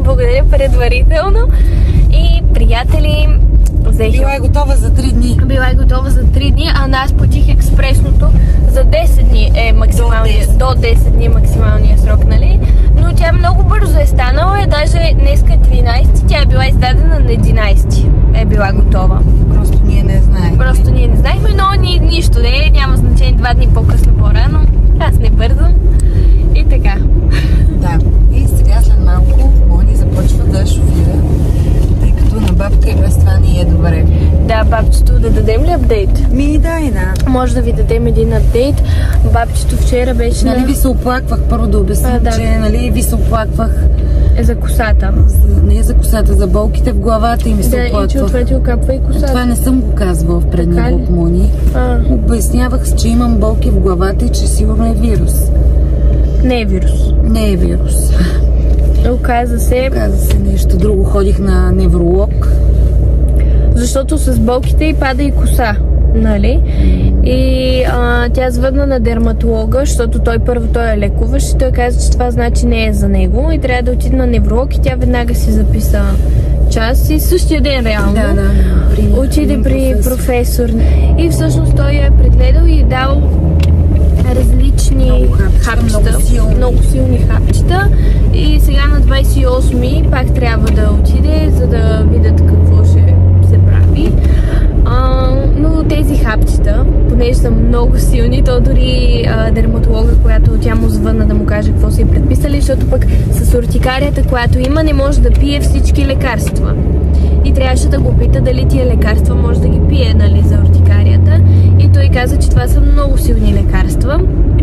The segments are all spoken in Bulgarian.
благодаря предварително. И приятели, била е готова за 3 дни. Била е готова за 3 дни, а аз платих експресното за 10 дни е максималния, до 10 дни максималния срок, нали? Но тя много бързо е станала, даже днеска 13, тя е била издадена на 11, е била готова. Просто ние не знаем. Просто ние не знаехме, но нищо не, няма значение 2 дни по-късно, по-рано. Аз не бързам. И така. Да. И сега след малко Бони започва да шофира, тъй като на бабка и без това ни е добре. Да, бабчето, да дадем ли апдейт? Дай, да. Може да ви дадем един апдейт. Бабчето вчера беше Нали ви се оплаквах, първо да обясня, да. че нали ви се оплаквах за косата. Не за косата, за болките в главата и ми се оплаквах. Да, и че отведи окапва и косата. Това не съм го казвала в предния влог, Мони. Обяснявах, че имам болки в главата и че сигурно е вирус. Не е вирус. Не е вирус. Оказа се нещо друго. Ходих на невролог. Защото с болките й пада и коса, нали? И тя звъдна на дерматолога, защото той е лекуващ и той каза, че това значи не е за него и трябва да отиде на невролог и тя веднага си записа час и същия ден реално. Отиде при професор. И всъщност той я е прегледал и дал различни хапчета, много силни хапчета. И сега на 28-ми пак трябва да отиде, за да видят какво ще се прави. Но тези хапчета, понеже са много силни, то дори дерматолога, която тя му звънна да му каже какво са й предписали, защото пък с уртикарията, която има, не може да пие всички лекарства. И трябваше да го пита дали тия лекарства може да ги пие, нали, за уртикарията. И той каза, че това са много силни лекарства.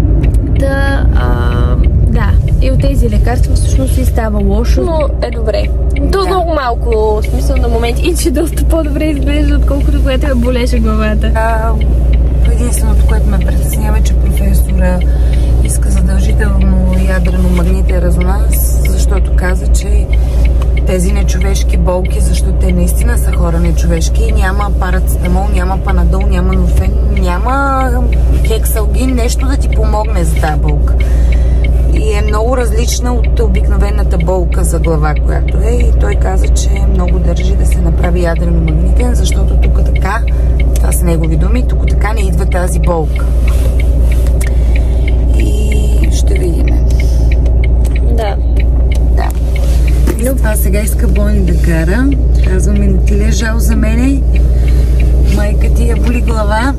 Да, и от тези лекарства всъщност си става лошо, но е добре. До много малко смисъл на моменти и че доста по-добре изглежда, отколкото което я болеше главата. Единственото, което ме притеснява е, че професора иска задължително ядрено-магнитен резонанс, защото каза, че тези нечовешки болки, защото те наистина са хора нечовешки, няма парацетамол, няма панадол, няма норфен, няма хексалгин, нещо да ти помогне за тази болка. И е много различна от обикновената болка за глава, която е. И той каза, че много държи да се направи ядрено-магнитен, защото тук така, това са негови думи, тук така не идва тази болка. И ще видим. Да. Това сега иска Бони да кара. Казваме, не ти ли е жал за мене? Майка ти я боли глава.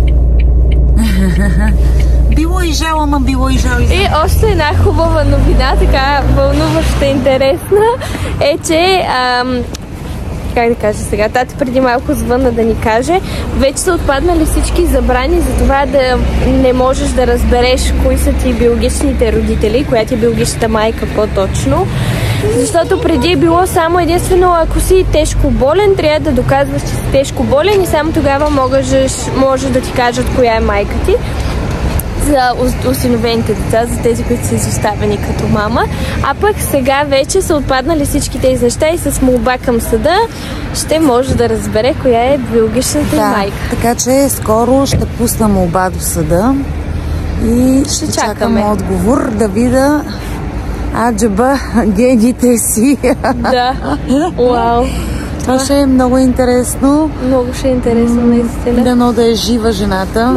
Било и жал, ама било и жал. И още една хубава новина, така вълнуваща, интересна, е, че как да кажа сега, тати преди малко звънна да ни каже, вече са отпаднали всички забрани за това да не можеш да разбереш кои са ти биологичните родители, коя ти е биологичната майка по-точно. Защото преди е било само единствено, ако си тежко болен, трябва да доказваш, че си тежко болен и само тогава може да ти кажат коя е майка ти. За осиновените деца, за тези, които са изоставени като мама. А пък сега вече са отпаднали всички тези неща и с молба към съда ще може да разбере коя е биологичната майка. Така че скоро ще пусна молба до съда и ще чакаме отговор да видя аджаба гените си. Да. Вау. Това ще е много интересно. Много ще е интересно, наистина. Дано да е жива жената.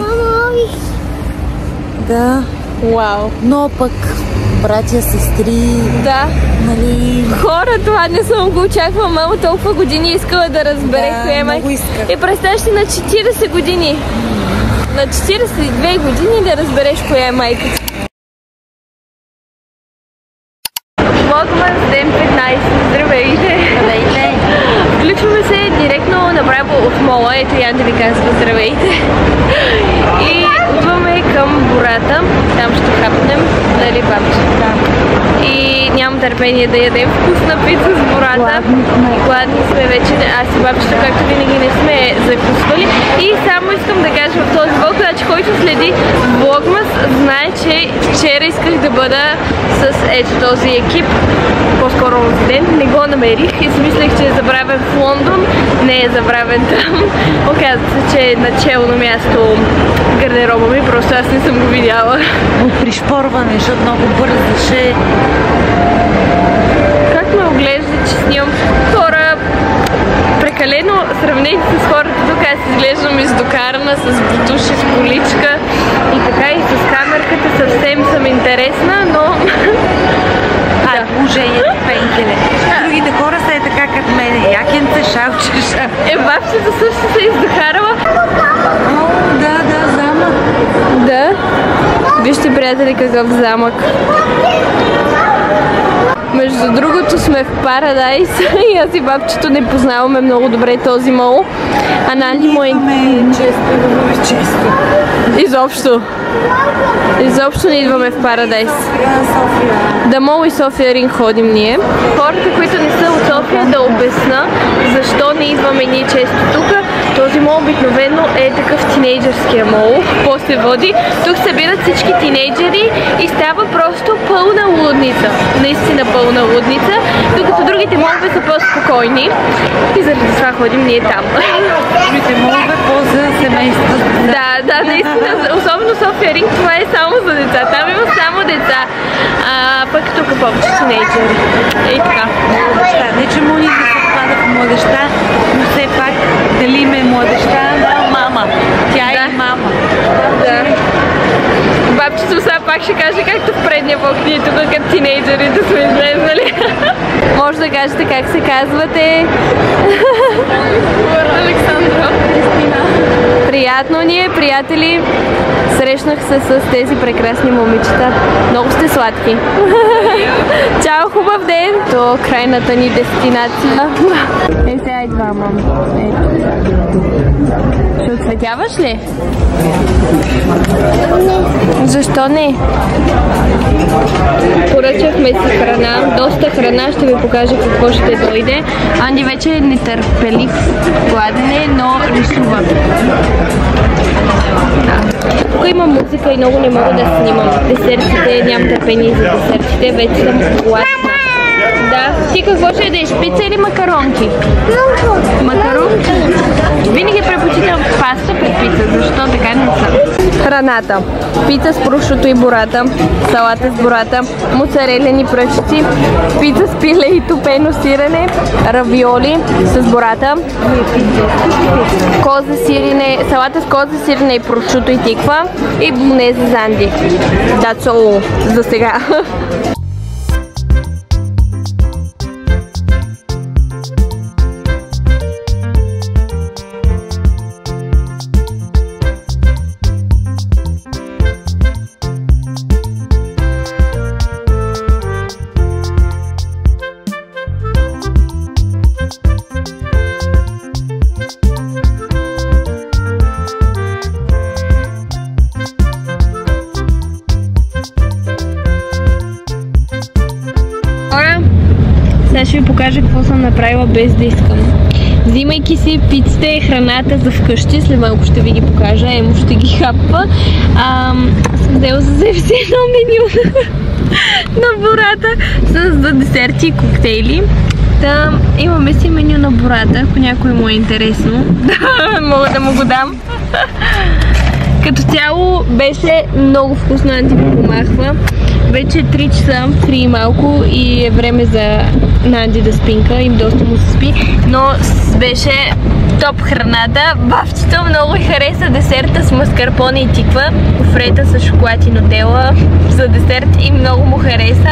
Да. Вау. Но пък братя, сестри. Да. Нали... Хора, това не съм го очаквала. Мама толкова години искала да разбере коя е майка. И представяш ли на 40 години. На 42 години да разбереш коя е майка. Влогмас ден 15. Здравейте! Здравейте! Включваме се директно направо от мола. Ето Ян да ви казва здравейте. И отваме към гората. Там ще хапнем. Дали бабче? Да. И нямам търпение да ядем вкусна пица с гората. Гладни сме вече. Аз и бабчето, както винаги, не сме закусвали. И само искам да кажа в този влог, който следи Влогмас, знае, че вчера исках да бъда с ето този екип. По-скоро в ден. Не го намерих и си мислех, че е забравен в Лондон. Не е забравен там. Оказва се, че е начално място гардероба ми. Просто аз не съм го видяла. От пришпорване, защото много бързаше. Как ме оглежда, че снимам хора прекалено сравнени с хората тук. Аз изглеждам издокарана с бутуши, с количка и така, и с камерката съвсем съм интересна, но... Положението пенкеле. Другите хора са така като мене. Якенце, шалче. Бабчета също се издокарала. Да, замък. Да. Вижте, приятели, какъв замък. Между другото сме в Парадайс и аз и бабчето не познаваме много добре този мол. А Нанди му е... Често. Изобщо не идваме в Парадайс. Да, мол и София Ринг ходим ние. Хората, които не са от София, да обясна защо не идваме ние често тук. Този мол обикновено е такъв тинейджърския мол. После води. Тук събират всички тинейджери и става просто пълна лудница. Наистина пълна лудница. Докато другите молове са по-спокойни. И заради това ходим ние там. Другите молове по-за семейства. Да, наистина. Особено София Ринг, това е само за деца. Там има само деца. Пък тук повече тинейджери. И така. Не, че му ни се съвпада в младежта, но все пак дали ме младежта на мама. Тя е мама. Да. Бабчето сега пак ще каже както в предния влог, ние тук като тинейджерите сме излезнали. Може да кажете как се казвате. Александра. Приятно ни е, приятели. Срещнах се с тези прекрасни момичета. Много сте сладки. Чао, хубав ден! До крайната ни дестинация. Сега идва, мам. Ще отцветяваш ли? Защо не? Поръчахме си храна, доста храна, ще ви покажа какво ще дойде. Анди вече е нетърпелив, гладен е, но рисува. Тук има музика и много не мога да снимам. Десертите, нямам търпение за десертите, вече съм гладна. Да. Ти какво ще ядеш? Пица или макаронки? Макаронки? Винаги предпочитам паста пред пица, защо така не са? Храната. Пица с прошуто и бурата, салата с бурата, моцарелени пръчици, пица с пиле и топено сирене, равиоли с бурата, козе сирене, салата с козе сирене и прошуто и тиква и болонезе за Анди. That's all за сега. Сега ще ви покажа какво съм направила без да искам. Взимайки си пицата и храната за вкъщи, след малко ще ви ги покажа, Емо ще ги хапва. Съм взела за себе си едно меню на бурата за десерти и коктейли. Да, имаме си меню на бурата, ако някой му е интересно, мога да му го дам. Като цяло беше много вкусно, Анди ми помахва. Вече е 3 часа, 3 и малко и е време за Нанди да спинка, им доста му се спи, но беше топ храната. Бабчето много хареса десерта с маскарпоне и тиква, кофрета с шоколад и нутела за десерт и много му хареса.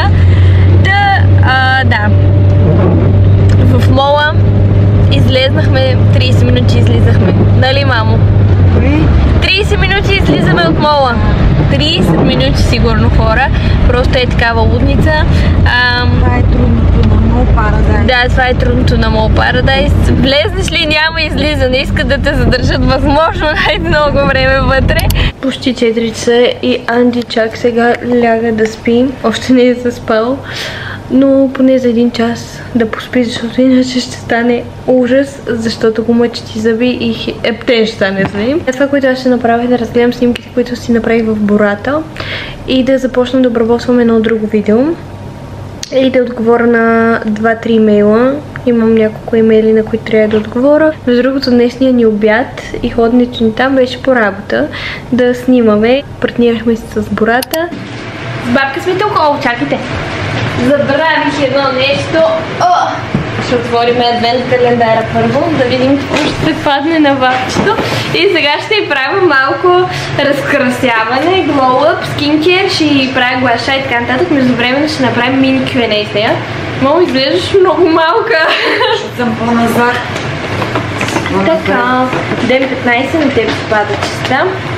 Да. В мола излезнахме, 30 минути излизахме, нали мамо? 30 минути излизаме от мола. 30 минути сигурно, хора. Просто е такава лудница. Това е трудното на Мол Парадайс. Да, това е трудното на Мол Парадайс. Влезнеш ли, няма излизане. Искат да те задържат възможно най-много време вътре. Почти 4 часа и Анди чак сега ляга да спи. Още не е заспал. Но поне за 1 час да поспи, защото иначе ще стане ужас, защото го мъчат и зъби и ептен ще стане зли. Това, което аз ще направя е да разгледам снимките, които си направих в бурата и да започна да обработвам едно друго видео и да отговоря на 2-3 имейла. Имам няколко имейли, на които трябва да отговоря. Между другото, днесния ни обяд и ходенето ни там беше по работа да снимаме. Партнирахме се с бурата. С бабка сме толкова, чакайте! Забравих едно нещо. Ще отворим адвент календара първо, да видим какво ще падне на бабчето. И сега ще й правя малко разкрасяване, glow-up, skincare, ще й правя глаша и така нататък. Междувременно ще направим мини Q&A с нея. Мамо, изглеждаш много малка. Ще съм по-назад. Така, ден 15 на теб се пада чиста.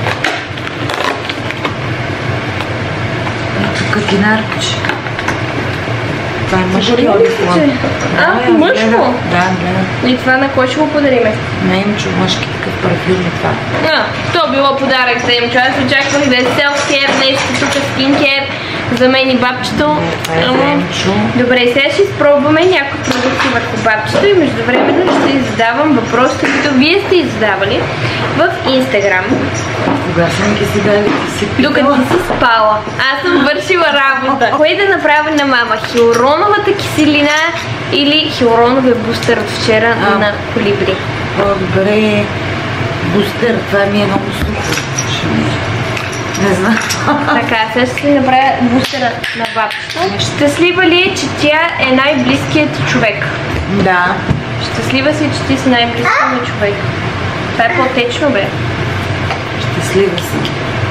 Тук кинаркче. Това е мъжки одифон. Мъжко? Да, гледам. И това на кой ще го подариме? На Емчо, мъжки такъв парфюм и това. То било подарък за Емчо. Аз очаквах да е self-care, нещо тук skincare за мен и бабчето. Добре, сега ще изпробваме някои продукти върху бабчето и междувременно ще задавам въпросите, които вие сте задавали в Инстаграм. Кога съм ги си дали, ти си питала? Докато си спала. Аз съм вършила работа. Кое да направя на мама? Хиалуроновата киселина или хиалуроновия бустер от вчера на Колибри? Добре, бустер, това ми е много супер. Не знам. Така, сега ще си направя бустера на бабчето. Щастлива ли е, че тя е най-близкият ти човек? Да. Щастлива си, че ти си най-близкият ми човек. Това е по-течно, бе. Щастлива си.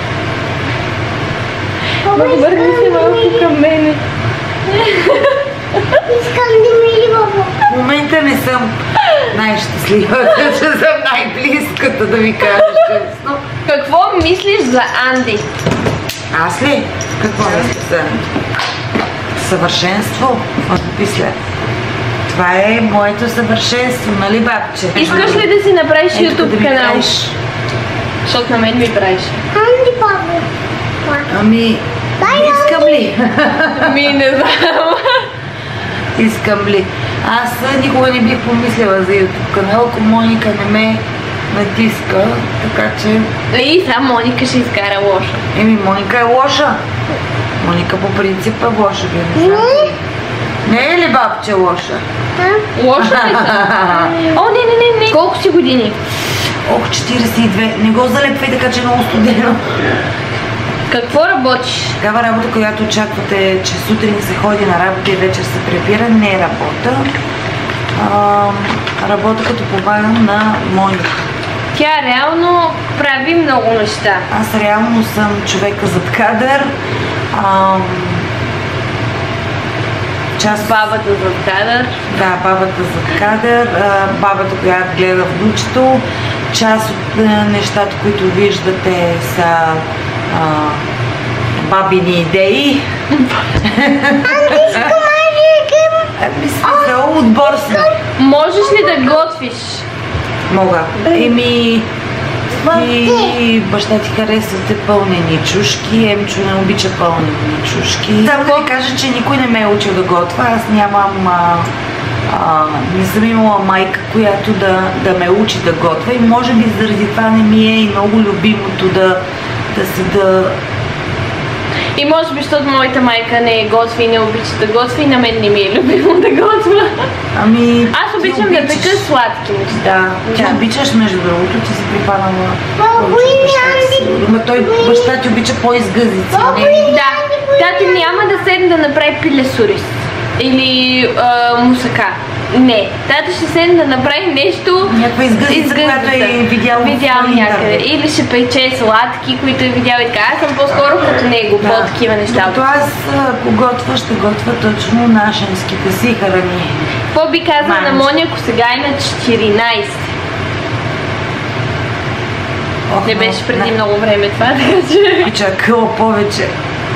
Върни се малко към мене. Искам да ми баба. В момента не съм най-щастливата, че съм най-близката, да ви кажа честно. Какво мислиш за Анди? Аз ли? Какво мисля за Анди? Съвършенство? Мисля. Това е моето съвършенство, нали, бабче? Искаш ли да си направиш YouTube да канал? правиш. Защото на мен ми правиш. Анди баба. Ами, искам ли? Ми не знам. Искам ли? Аз никога не бих помислила за YouTube канал, ако Моника не ме натиска, така че... И сам Моника ще изкара лоша. Еми, Моника е лоша. Моника по принцип е лоша, вие не знаете. Не е ли бабче лоша? Лоша ли съм? О, не. Колко си години? Ох, 42. Не го залепвай така, че е много студено. Какво работиш? Такава работа, която очаквате, че сутрин се ходи на работа и вечер се прибира, не е работа. Работа като помагам на Моника. Тя реално прави много неща. Аз реално съм човека зад кадър. Бабата зад кадър. Да, бабата зад кадър, бабата, която гледа внучето. Част от нещата, които виждате, са бабини идеи. Смисъл, отбор сме. Можеш ли да готвиш? Мога. Еми, и баща ти харесвате пълнени чушки, Емчо не обича пълнени чушки. Само да ви кажа, че никой не ме е учил да готвя. Аз нямам... не съм имала майка, която да ме учи да готвя и може би заради това не ми е и много любимото да И може би, защото моята майка не готви и не обича да готви, и на мен не ми е любимо да готвя. Ами... Аз обичам да пека сладки неща. Да, ти обичаш, между другото, ти си припадала Баба, баща ти обича по-изгъзици. Да, тати няма да седне да направи пиле с ориз или мусака. Не, тата ще седне да направи нещо някаква изгъзица, която е видяла някъде. Или ще пече сладки, които е видяла и така. Аз съм по-скоро като него, по-такива неща. Докато аз, ако готвя, ще готвя точно нашенските си храни. Какво би казал на Моня, ако сега е на 14? Не беше преди много време това, така че... Чакала повече.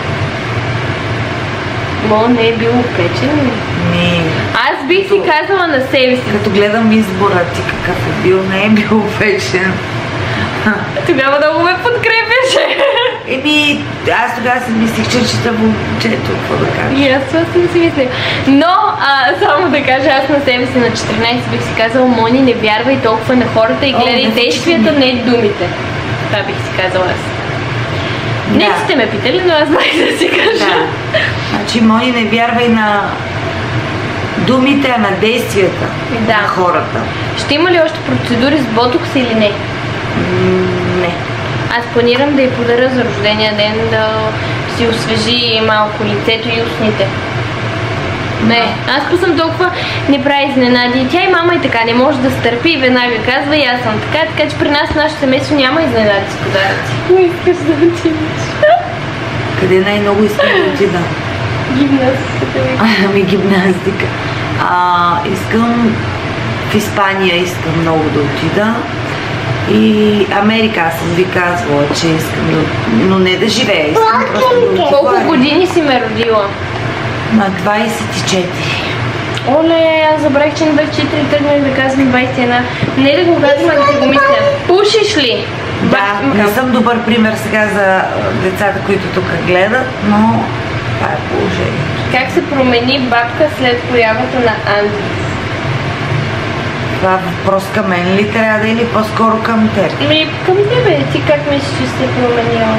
Мол не е бил опечен. Не. Аз бих си казала на себе си. Като гледам избора ти какъв е бил, не е бил опечен. Тогава много ме подкрепяше. Еми, аз тогава си мислих, че чета момчето, какво да кажа. И аз това съм си мисля. Но, само да кажа, аз на себе си на 14 бих си казала, Мони, не вярвай толкова на хората и гледай действията, не думите. Това бих си казала аз. Не сте ме питали, но аз май да си кажа. Да. Значи, Мони, не вярвай на думите, а на действията на хората. Ще има ли още процедури с ботокс или не? Не. Аз планирам да й подаря за рождения ден, да си освежи малко лицето и устните. Не, аз път съм толкова не прави изненади. Тя и мама е така, не може да стърпи и веднага казва и аз съм така че при нас в нашето семейство няма изненади с подаръци. Не искаш да отидеш. Къде най-много искам да отида? Гимнастика. Ами гимнастика. Искам в Испания, искам много да отида. И Америка, аз съм ви казвала, че искам да... Но не да живея, искам просто да отида. Колко години си ме родила? На 24. Оле, аз забравих, че на 24 тръгнах да казвам 21. Не да го казвам, а да си го мисля. Пушиш ли? Да, не съм добър пример сега за децата, които тук гледат, но това е положението. Как се промени бабка след появата на Анди? Това въпрос към мен ли трябва да или по-скоро към теб? Към тебе, ти как мислиш, че се променила?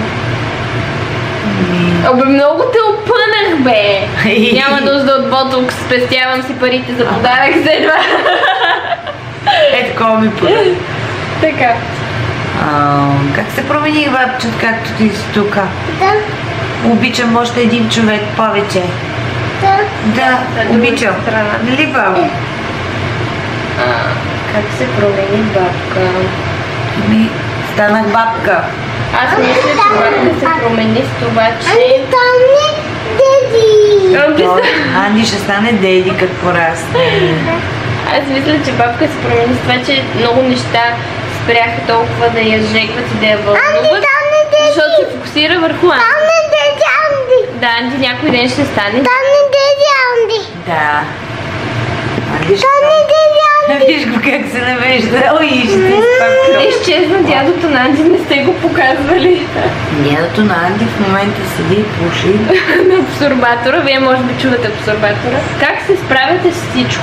Абе, много те опънах, бе! Няма нужда от ботокс, спестявам си парите за подарък за едва. Такова ми подаде. Така. Как се промени бабчет, както ти си тук? Да. Обичам още един човек повече. Да. Да, обичам. Нали, бабо? Как се промени бабка? Станах бабка. Аз мисля, че бабка се промени с това, че... Анди ще стане деди, като порасне. Аз мисля, че бабка се промени с това, че много неща спряха толкова да я жегват и да я вълнуват. Защото се фокусира върху Анди. Да, Анди някой ден ще стане. Да. Анди ще виж го как се навежда. Ой, ще изпаква. Изчезна дядото на Анди, не сте го показвали. Дядото на Анди в момента седи и пуши. На абсорбатора, вие може би чувате абсорбатора. Как се справяте с всичко?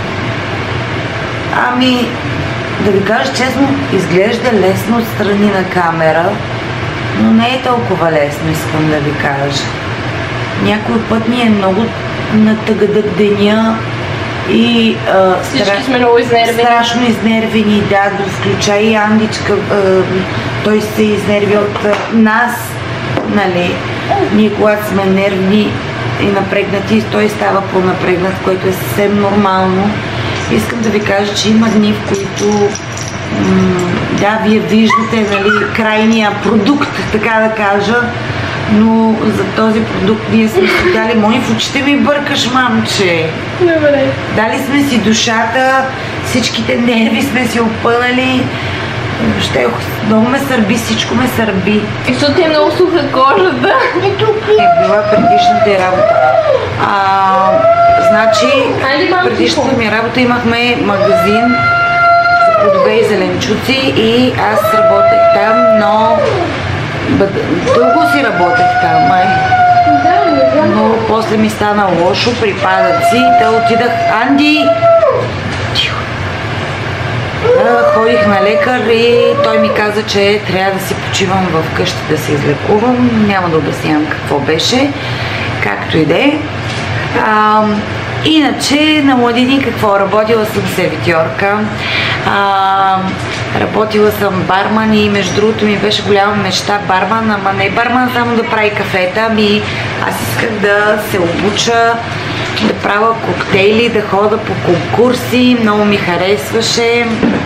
Ами, да ви кажа честно, изглежда лесно от страни на камера, но не е толкова лесно, искам да ви кажа. Някой път ни е много натъгъдък деня и всички сме много изнервени. Страшно изнервени, да, включая и Андичка, той се изнерви от нас, нали. Ние когато сме нервни и напрегнати, той става по-напрегнат, което е съвсем нормално. Искам да ви кажа, че има дни, в които да, вие виждате, нали, крайния продукт, така да кажа, но за този продукт ние сме си дали, мои в очите ми бъркаш, мамче. Добре. Дали сме си душата, всичките нерви сме си опънали. Много ме сърби, всичко ме сърби. И защото е много суха кожата. Е била предишната работа. Значи, предишната ми работа имахме магазин за плодове и зеленчуци и аз работех там, но дълго си работех там, май. Но после ми стана лошо, припадъци, да отидах. Анди! Тихо! Ходих на лекар и той ми каза, че трябва да си почивам в къщи да се излекувам. Няма да обяснявам какво беше, както и да е. Иначе на младини какво? Работила съм сервитьорка, работила съм барман и между другото ми беше голяма мечта барман, ама не барман само да прави кафета, ами аз исках да се обуча, да правя коктейли, да хода по конкурси, много ми харесваше.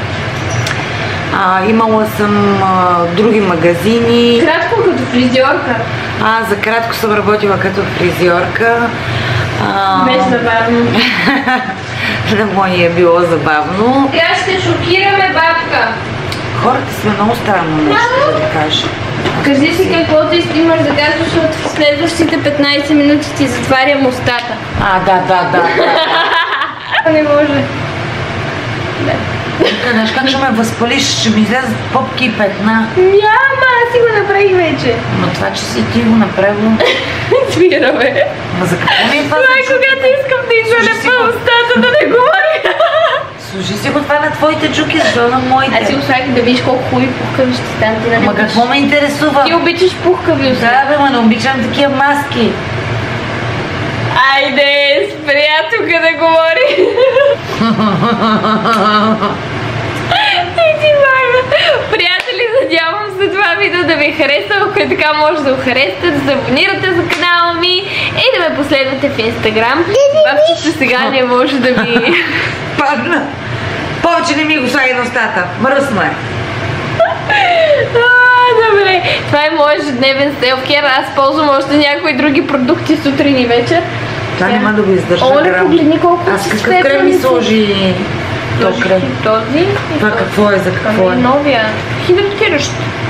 Имала съм други магазини. Кратко като фризьорка. За кратко съм работила като фризьорка. Беше забавно. На моя е било забавно. Сега ще шокираме бабка. Хората сме много странно нещо да ви кажа. Кажи си каквото имаш да кажеш, защото в следващите 15 минути ти затварям устата. Да. Не може. Знаеш как ще ме възпалиш, ще ми излязат попки и петна. Няма, аз си го направих вече. Но това, че си ти го направила... Твира, бе. Ма за какво ми е това? Това е когато искам да изолепа устата, да не говоря. Служи си го това на твоите джуки, защо на моите? Аз си го слагах да видиш колко хубави пухкави ще станат. Ма какво ме интересува? Ти обичаш пухкави уста. Да, бе, ма не обичам такива маски. Айде, с приятелка да говори. Ти, майма. Приятелка. приятели, надявам се това видео да ви е харесало. Ако е така, може да го харесате, да се абонирате за канала ми и да ме последвате в Инстаграм. Бабчето сега не може да ми... Падна! Повече не ми го слагай на устата. Мръсно е. Добре, това е моят ежедневен селфкер. Аз ползвам още някои други продукти сутрин и вечер. Това няма да го издържа. Оле, погледни колко аз какъв крем ми сложи този крем? Този. Това какво е? За какво е? Новия. Хидратиращ.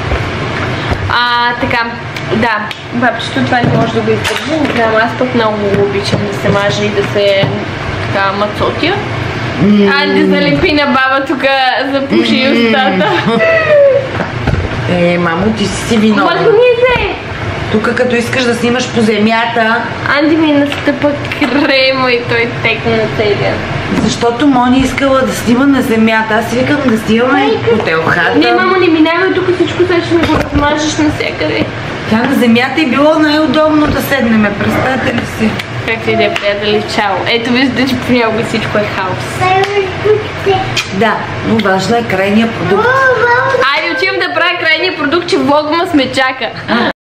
Така, да, бабчето това не може да го издържи. Не знам, аз пък много обичам да се мажа и да се така мацотя. Анди залепи на баба тук, запуши устата. Мамо, ти си виновна. Махни се! Тук като искаш да снимаш по земята... Анди ми настъпа крема и той текна на целия. Защото Мони искала да снима на земята. Аз си викам да снимаме по телхата. Не, мамо, не минавай тук всичко, сега ще ми го размажеш навсякъде. Тя на земята е било най-удобно да седнеме. Представете ли си? Как ли да е, приятели? Чао. Ето виждате, че понякога всичко е хаос. Да, но важно е крайния продукт. Айде, отивам да правя крайния продукт, че влогма ме чака.